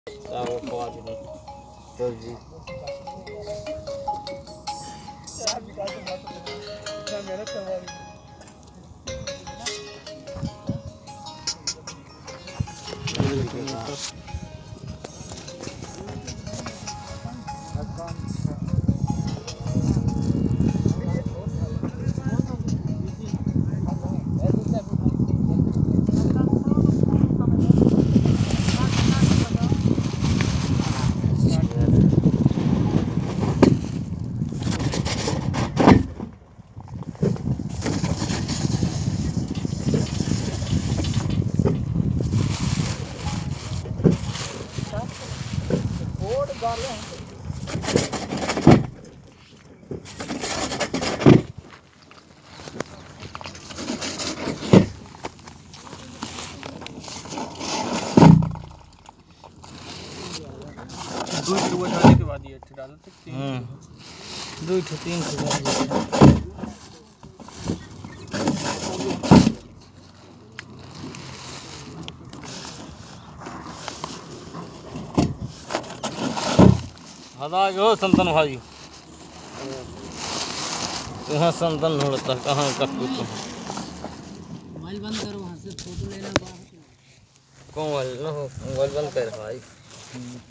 चल जी दो डालने के बाद ये डालो तो दो तीन हदा गो संतन भाई कहाँ संतन होता कहाँ तक मोबाइल बंद करो, वहाँ से फोटो लेना बाहर। मोबाइल न हो मोबाइल बंद कर भाई।